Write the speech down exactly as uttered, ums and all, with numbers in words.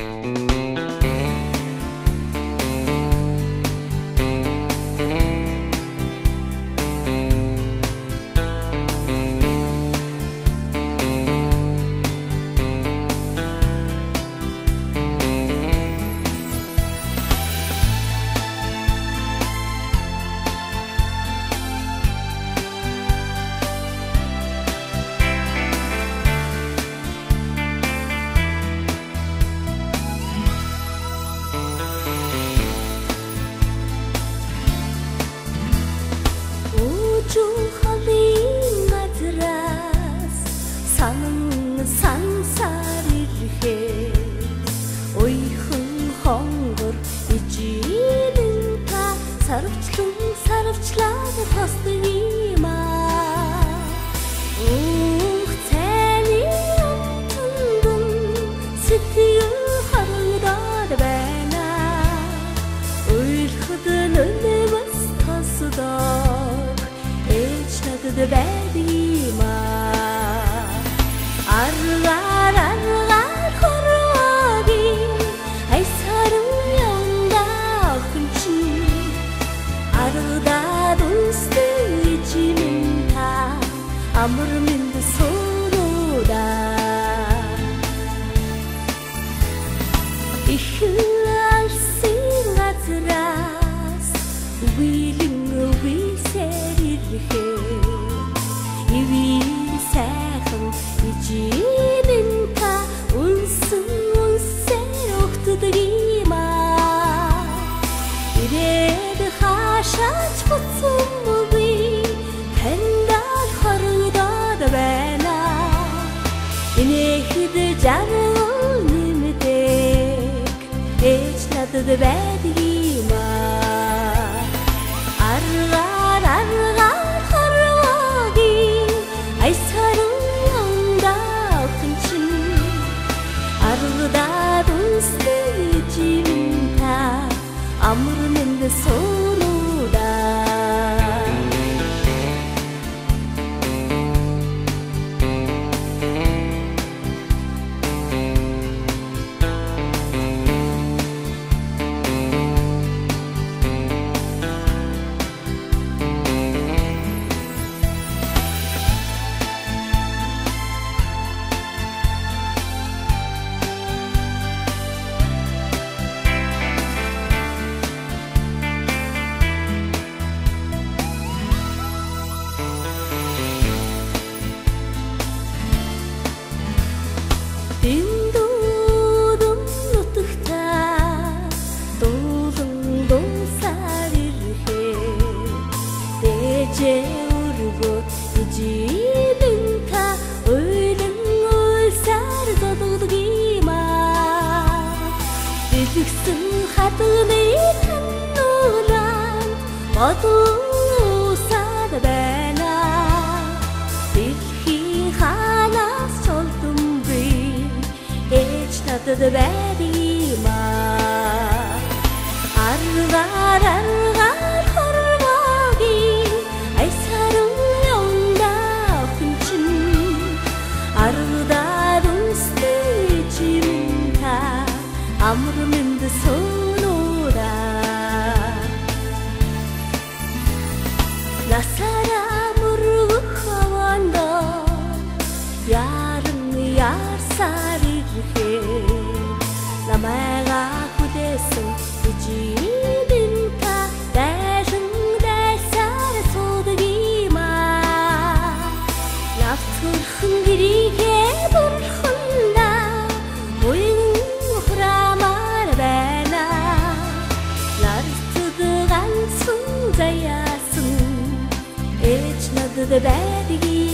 Сансар ирхээ ойхон хонгор ижинэн та сарвчлан сарвчлаад тосдог юм аа ух цэний амтан сэтгэл харагдаад байна ойлход нөлөөс тосдог ээж надад байдаг юм аа Argar argar horvagi ay sarım yanda akıncın Arada dostu içimin ta amırımın da sonuda İhlar sinatras Uvilin uvi serirhe Ivi sähın İçinin ta unsın unser oktudur ima İredi haşaç kutsum mubi Kendar harıda da bana İnehidi canım nimdek Eçnadı da bedima Argar argar harvagi Ay sarım Arda dostu cinta amrının da sonunda Dindudum nutukta dolun dolsar irhe Dece urgut icinin ta öylün ölsar doduduk ima Büyüksün hatını tanılan Badusad bana Dilhi hanas çoldum Eçnadı da bedima Argar argar horvagi Ay sarım yolda akıncın Arda dostu içimin ta Amrımın da sonunda Nasara murgu havanda Yarın yar sari Lamaga kudesin içinin ta Dejin desar sodugima Lafturhun girike burhunda Boyun uhramar bana Lartıdıgan sun zayasın Eçnadı da bedigi